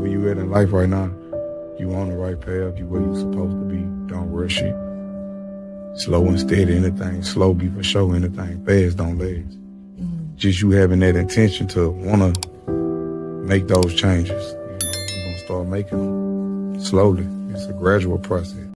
wherever you at in life right now, you on the right path, you where you supposed to be. Don't rush it. Slow and steady, anything slow be for sure, anything fast don't last. Just you having that intention to want to make those changes. You're going to start making them slowly. It's a gradual process.